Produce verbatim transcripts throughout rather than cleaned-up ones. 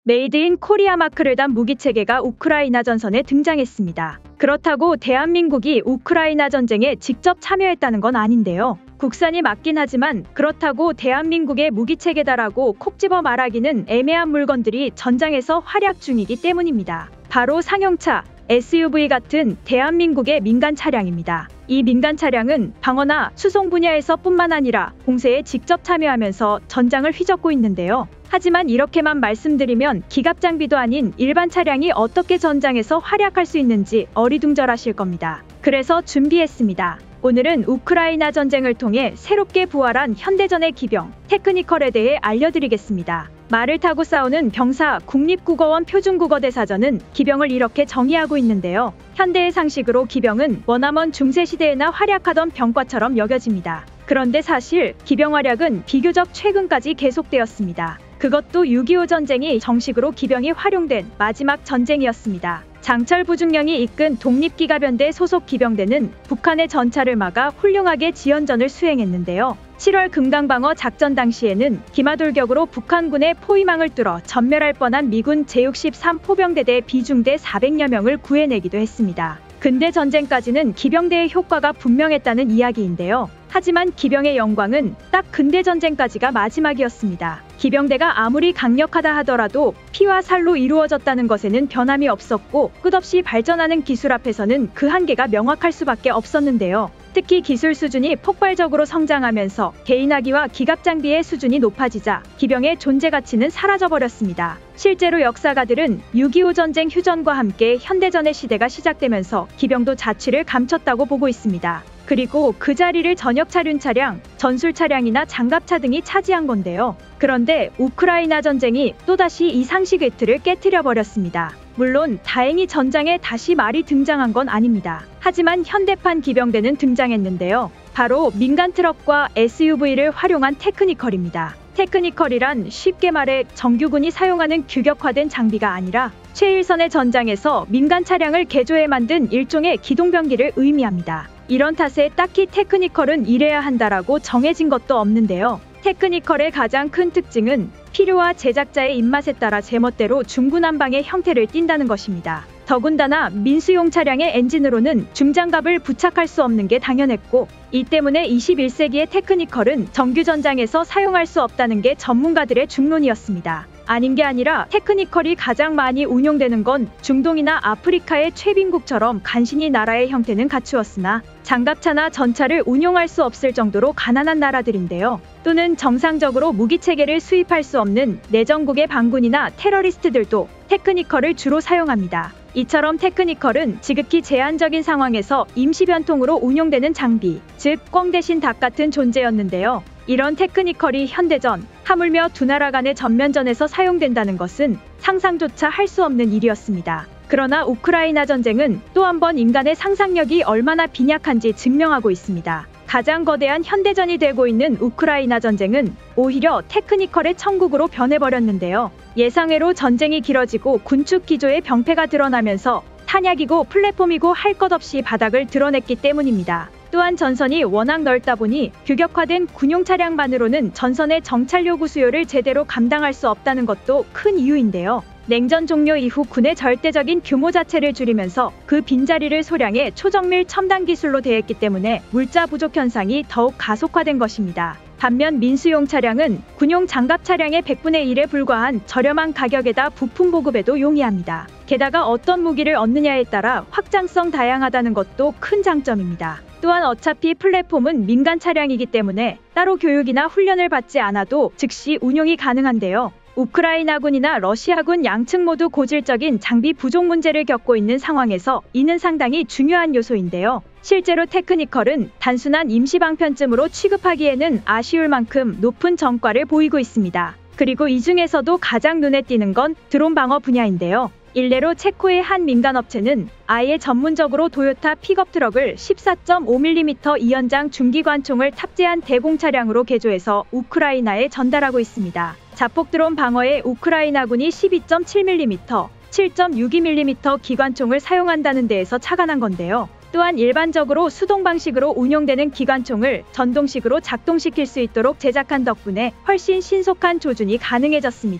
메이드 인 코리아 마크를 단 무기체계가 우크라이나 전선에 등장했습니다. 그렇다고 대한민국이 우크라이나 전쟁에 직접 참여했다는 건 아닌데요. 국산이 맞긴 하지만 그렇다고 대한민국의 무기체계다라고 콕 집어 말하기는 애매한 물건들이 전장에서 활약 중이기 때문입니다. 바로 상용차, 에스유브이 같은 대한민국의 민간 차량입니다. 이 민간 차량은 방어나 수송 분야에서 뿐만 아니라 공세에 직접 참여하면서 전장을 휘젓고 있는데요. 하지만 이렇게만 말씀드리면 기갑 장비도 아닌 일반 차량이 어떻게 전장에서 활약할 수 있는지 어리둥절하실 겁니다. 그래서 준비했습니다. 오늘은 우크라이나 전쟁을 통해 새롭게 부활한 현대전의 기병, 테크니컬에 대해 알려드리겠습니다. 말을 타고 싸우는 병사 국립국어원 표준국어대사전은 기병을 이렇게 정의하고 있는데요. 현대의 상식으로 기병은 머나먼 중세시대에나 활약하던 병과처럼 여겨집니다. 그런데 사실 기병 활약은 비교적 최근까지 계속되었습니다. 그것도 육이오 전쟁이 정식으로 기병이 활용된 마지막 전쟁이었습니다. 장철 부중령이 이끈 독립기갑연대 소속 기병대는 북한의 전차를 막아 훌륭하게 지연전을 수행했는데요. 칠월 금강방어 작전 당시에는 기마돌격으로 북한군의 포위망을 뚫어 전멸할 뻔한 미군 제육십삼 포병대대 비중대 사백여 명을 구해내기도 했습니다. 근대 전쟁까지는 기병대의 효과가 분명했다는 이야기인데요. 하지만 기병의 영광은 딱 근대 전쟁까지가 마지막이었습니다. 기병대가 아무리 강력하다 하더라도 피와 살로 이루어졌다는 것에는 변함이 없었고 끝없이 발전하는 기술 앞에서는 그 한계가 명확할 수밖에 없었는데요. 특히 기술 수준이 폭발적으로 성장하면서 개인화기와 기갑 장비의 수준이 높아지자 기병의 존재 가치는 사라져버렸습니다. 실제로 역사가들은 육이오 전쟁 휴전과 함께 현대전의 시대가 시작되면서 기병도 자취를 감췄다고 보고 있습니다. 그리고 그 자리를 전역 차륜 차량, 전술 차량이나 장갑차 등이 차지한 건데요. 그런데 우크라이나 전쟁이 또다시 이 상식의 틀을 깨트려 버렸습니다. 물론 다행히 전장에 다시 말이 등장한 건 아닙니다. 하지만 현대판 기병대는 등장했는데요. 바로 민간 트럭과 에스유브이를 활용한 테크니컬입니다. 테크니컬이란 쉽게 말해 정규군이 사용하는 규격화된 장비가 아니라 최일선의 전장에서 민간 차량을 개조해 만든 일종의 기동병기를 의미합니다. 이런 탓에 딱히 테크니컬은 이래야 한다라고 정해진 것도 없는데요. 테크니컬의 가장 큰 특징은 필요와 제작자의 입맛에 따라 제멋대로 중구난방의 형태를 띈다는 것입니다. 더군다나 민수용 차량의 엔진으로는 중장갑을 부착할 수 없는 게 당연했고 이 때문에 이십일 세기의 테크니컬은 정규 전장에서 사용할 수 없다는 게 전문가들의 중론이었습니다. 아닌 게 아니라 테크니컬이 가장 많이 운용되는 건 중동이나 아프리카의 최빈국처럼 간신히 나라의 형태는 갖추었으나 장갑차나 전차를 운용할 수 없을 정도로 가난한 나라들인데요. 또는 정상적으로 무기체계를 수입할 수 없는 내전국의 반군이나 테러리스트들도 테크니컬을 주로 사용합니다. 이처럼 테크니컬은 지극히 제한적인 상황에서 임시변통으로 운용되는 장비, 즉 꽝 대신 닭 같은 존재였는데요. 이런 테크니컬이 현대전, 하물며 두 나라 간의 전면전에서 사용된다는 것은 상상조차 할 수 없는 일이었습니다. 그러나 우크라이나 전쟁은 또 한 번 인간의 상상력이 얼마나 빈약한지 증명하고 있습니다. 가장 거대한 현대전이 되고 있는 우크라이나 전쟁은 오히려 테크니컬의 천국으로 변해버렸는데요. 예상외로 전쟁이 길어지고 군축 기조의 병폐가 드러나면서 탄약이고 플랫폼이고 할 것 없이 바닥을 드러냈기 때문입니다. 또한 전선이 워낙 넓다 보니 규격화된 군용 차량만으로는 전선의 정찰 요구 수요를 제대로 감당할 수 없다는 것도 큰 이유인데요. 냉전 종료 이후 군의 절대적인 규모 자체를 줄이면서 그 빈자리를 소량의 초정밀 첨단 기술로 대했기 때문에 물자 부족 현상이 더욱 가속화된 것입니다. 반면 민수용 차량은 군용 장갑 차량의 백분의 일에 불과한 저렴한 가격에다 부품 보급에도 용이합니다. 게다가 어떤 무기를 얻느냐에 따라 확장성 다양하다는 것도 큰 장점입니다. 또한 어차피 플랫폼은 민간 차량이기 때문에 따로 교육이나 훈련을 받지 않아도 즉시 운용이 가능한데요. 우크라이나군이나 러시아군 양측 모두 고질적인 장비 부족 문제를 겪고 있는 상황에서 이는 상당히 중요한 요소인데요. 실제로 테크니컬은 단순한 임시방편쯤으로 취급하기에는 아쉬울 만큼 높은 전과를 보이고 있습니다. 그리고 이 중에서도 가장 눈에 띄는 건 드론 방어 분야인데요. 일례로 체코의 한 민간업체는 아예 전문적으로 도요타 픽업 트럭을 십사 점 오 밀리미터 이연장 중기관총을 탑재한 대공 차량으로 개조해서 우크라이나에 전달하고 있습니다. 자폭 드론 방어에 우크라이나군이 십이 점 칠 밀리미터, 칠 점 육이 밀리미터 기관총을 사용한다는 데에서 착안한 건데요. 또한 일반적으로 수동 방식으로 운용되는 기관총을 전동식으로 작동시킬 수 있도록 제작한 덕분에 훨씬 신속한 조준이 가능해졌습니다.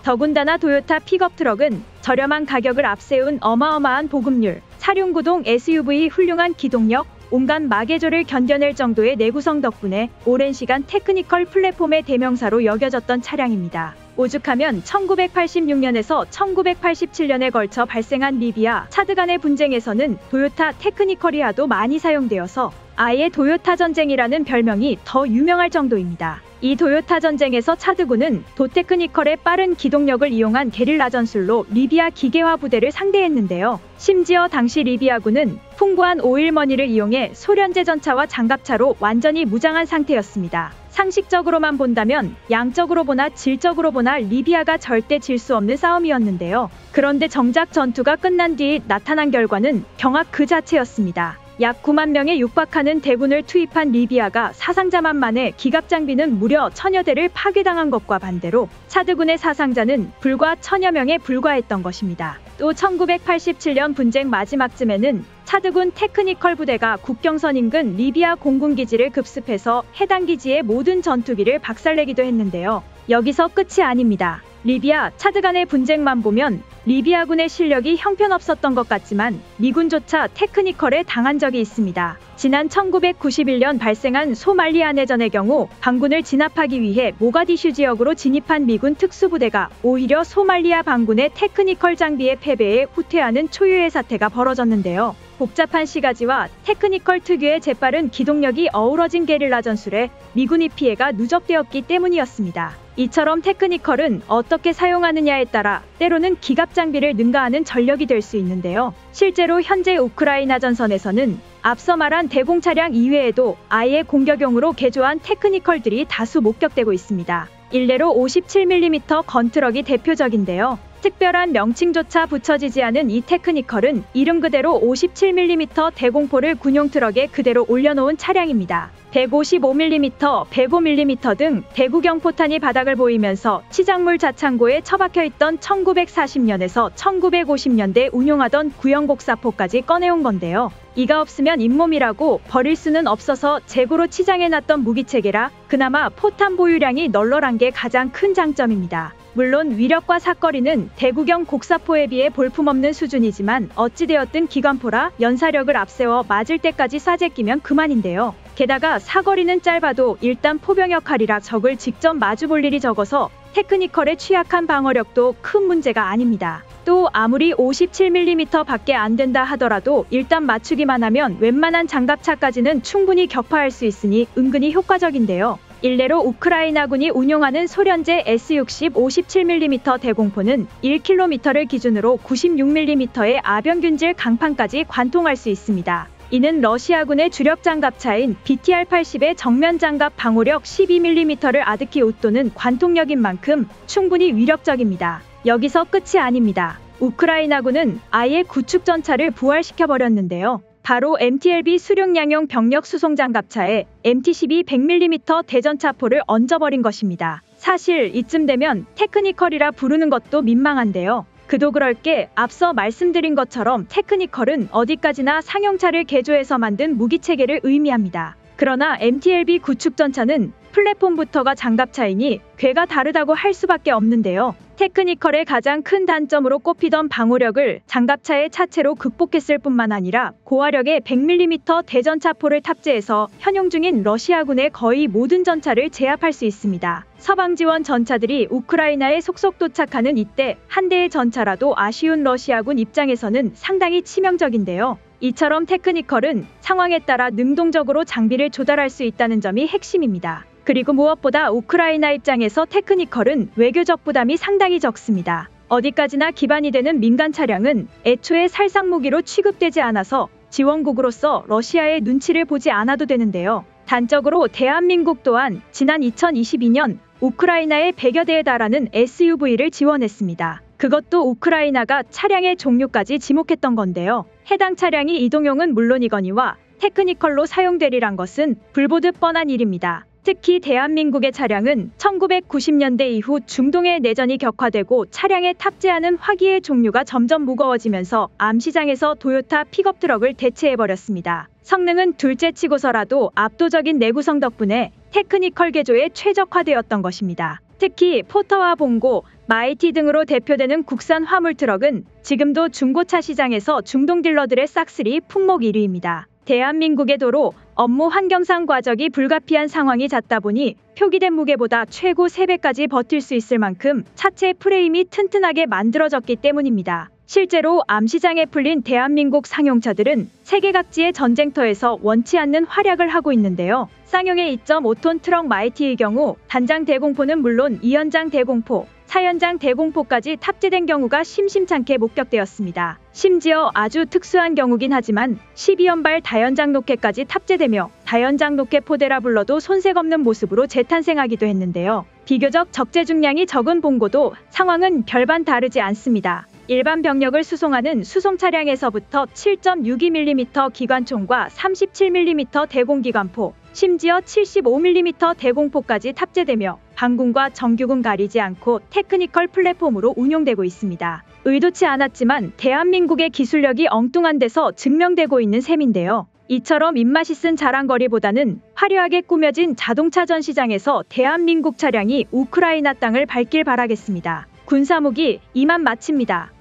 더군다나 도요타 픽업 트럭은 저렴한 가격을 앞세운 어마어마한 보급률, 사륜구동 에스유브이 훌륭한 기동력, 온갖 마개조를 견뎌낼 정도의 내구성 덕분에 오랜 시간 테크니컬 플랫폼의 대명사로 여겨졌던 차량입니다. 오죽하면 천구백팔십육 년에서 천구백팔십칠 년에 걸쳐 발생한 리비아, 차드 간의 분쟁에서는 도요타 테크니컬이 하도 많이 사용되어서 아예 도요타 전쟁이라는 별명이 더 유명할 정도입니다. 이 도요타 전쟁에서 차드군은 도테크니컬의 빠른 기동력을 이용한 게릴라 전술로 리비아 기계화 부대를 상대했는데요. 심지어 당시 리비아군은 풍부한 오일머니를 이용해 소련제 전차와 장갑차로 완전히 무장한 상태였습니다. 상식적으로만 본다면 양적으로 보나 질적으로 보나 리비아가 절대 질 수 없는 싸움이었는데요. 그런데 정작 전투가 끝난 뒤 나타난 결과는 경악 그 자체였습니다. 약 구만 명에 육박하는 대군을 투입한 리비아가 사상자만 만에 기갑 장비는 무려 천여 대를 파괴당한 것과 반대로 차드군의 사상자는 불과 천여 명에 불과했던 것입니다. 또 천구백팔십칠 년 분쟁 마지막쯤에는 차드군 테크니컬 부대가 국경선 인근 리비아 공군기지를 급습해서 해당 기지의 모든 전투기를 박살내기도 했는데요. 여기서 끝이 아닙니다. 리비아, 차드 간의 분쟁만 보면 리비아군의 실력이 형편없었던 것 같지만 미군조차 테크니컬에 당한 적이 있습니다. 지난 천구백구십일 년 발생한 소말리아 내전의 경우 반군을 진압하기 위해 모가디슈 지역으로 진입한 미군 특수부대가 오히려 소말리아 반군의 테크니컬 장비의 패배에 후퇴하는 초유의 사태가 벌어졌는데요. 복잡한 시가지와 테크니컬 특유의 재빠른 기동력이 어우러진 게릴라 전술에 미군의 피해가 누적되었기 때문이었습니다. 이처럼 테크니컬은 어떻게 사용하느냐에 따라 때로는 기갑 장비를 능가하는 전력이 될 수 있는데요. 실제로 현재 우크라이나 전선에서는 앞서 말한 대공 차량 이외에도 아예 공격용으로 개조한 테크니컬들이 다수 목격되고 있습니다. 일례로 오십칠 밀리미터 건트럭이 대표적인데요. 특별한 명칭조차 붙여지지 않은 이 테크니컬은 이름 그대로 오십칠 밀리미터 대공포를 군용 트럭에 그대로 올려놓은 차량입니다. 백오십오 밀리미터, 백오 밀리미터 등 대구경 포탄이 바닥을 보이면서 치장물 자창고에 처박혀 있던 천구백사십 년에서 천구백오십 년대 운용하던 구형 곡사포까지 꺼내온 건데요. 이가 없으면 잇몸이라고 버릴 수는 없어서 재고로 치장해놨던 무기체계라 그나마 포탄 보유량이 널널한 게 가장 큰 장점입니다. 물론 위력과 사거리는 대구경 곡사포에 비해 볼품없는 수준이지만 어찌되었든 기관포라 연사력을 앞세워 맞을 때까지 쏴제끼면 그만인데요. 게다가 사거리는 짧아도 일단 포병 역할이라 적을 직접 마주볼 일이 적어서 테크니컬에 취약한 방어력도 큰 문제가 아닙니다. 또 아무리 오십칠 밀리미터 밖에 안 된다 하더라도 일단 맞추기만 하면 웬만한 장갑차까지는 충분히 격파할 수 있으니 은근히 효과적인데요. 일례로 우크라이나군이 운용하는 소련제 에스 육십 오십칠 밀리미터 대공포는 일 킬로미터를 기준으로 구십육 밀리미터의 아병균질 강판까지 관통할 수 있습니다. 이는 러시아군의 주력 장갑차인 비티알 팔십의 정면 장갑 방호력 십이 밀리미터를 아득히 웃도는 관통력인 만큼 충분히 위력적입니다. 여기서 끝이 아닙니다. 우크라이나군은 아예 구축 전차를 부활시켜버렸는데요. 바로 엠티엘비 수륙량용 병력 수송 장갑차에 엠티 십이 백 밀리미터 대전차포를 얹어버린 것입니다. 사실 이쯤 되면 테크니컬이라 부르는 것도 민망한데요. 그도 그럴 게 앞서 말씀드린 것처럼 테크니컬은 어디까지나 상용차를 개조해서 만든 무기체계를 의미합니다. 그러나 엠티엘비 구축 전차는 플랫폼부터가 장갑차이니 궤가 다르다고 할 수밖에 없는데요. 테크니컬의 가장 큰 단점으로 꼽히던 방호력을 장갑차의 차체로 극복했을 뿐만 아니라 고화력의 백 밀리미터 대전차포를 탑재해서 현용 중인 러시아군의 거의 모든 전차를 제압할 수 있습니다. 서방 지원 전차들이 우크라이나에 속속 도착하는 이때 한 대의 전차라도 아쉬운 러시아군 입장에서는 상당히 치명적인데요. 이처럼 테크니컬은 상황에 따라 능동적으로 장비를 조달할 수 있다는 점이 핵심입니다. 그리고 무엇보다 우크라이나 입장에서 테크니컬은 외교적 부담이 상당히 적습니다. 어디까지나 기반이 되는 민간 차량은 애초에 살상 무기로 취급되지 않아서 지원국으로서 러시아의 눈치를 보지 않아도 되는데요. 단적으로 대한민국 또한 지난 이천이십이 년 우크라이나에 백여 대에 달하는 에스유브이를 지원했습니다. 그것도 우크라이나가 차량의 종류까지 지목했던 건데요. 해당 차량이 이동용은 물론이거니와 테크니컬로 사용되리란 것은 불보듯 뻔한 일입니다. 특히 대한민국의 차량은 천구백구십 년대 이후 중동의 내전이 격화되고 차량에 탑재하는 화기의 종류가 점점 무거워지면서 암시장에서 도요타 픽업 트럭을 대체해버렸습니다. 성능은 둘째치고서라도 압도적인 내구성 덕분에 테크니컬 개조에 최적화되었던 것입니다. 특히 포터와 봉고, 마이티 등으로 대표되는 국산 화물 트럭은 지금도 중고차 시장에서 중동 딜러들의 싹쓸이 품목 일 위입니다. 대한민국의 도로, 업무 환경상 과적이 불가피한 상황이 잦다 보니 표기된 무게보다 최고 세 배까지 버틸 수 있을 만큼 차체 프레임이 튼튼하게 만들어졌기 때문입니다. 실제로 암시장에 풀린 대한민국 상용차들은 세계 각지의 전쟁터에서 원치 않는 활약을 하고 있는데요. 쌍용의 이 점 오 톤 트럭 마이티의 경우 단장 대공포는 물론 이 연장 대공포, 사 연장 대공포까지 탑재된 경우가 심심찮게 목격되었습니다. 심지어 아주 특수한 경우긴 하지만 십이 연발 다연장 로켓까지 탑재되며 다연장 로켓 포대라 불러도 손색 없는 모습으로 재탄생하기도 했는데요. 비교적 적재 중량이 적은 봉고도 상황은 별반 다르지 않습니다. 일반 병력을 수송하는 수송 차량에서부터 칠 점 육이 밀리미터 기관총과 삼십칠 밀리미터 대공기관포, 심지어 칠십오 밀리미터 대공포까지 탑재되며 반군과 정규군 가리지 않고 테크니컬 플랫폼으로 운용되고 있습니다. 의도치 않았지만 대한민국의 기술력이 엉뚱한 데서 증명되고 있는 셈인데요. 이처럼 입맛이 쓴 자랑거리보다는 화려하게 꾸며진 자동차 전시장에서 대한민국 차량이 우크라이나 땅을 밟길 바라겠습니다. 군사무기 이만 마칩니다.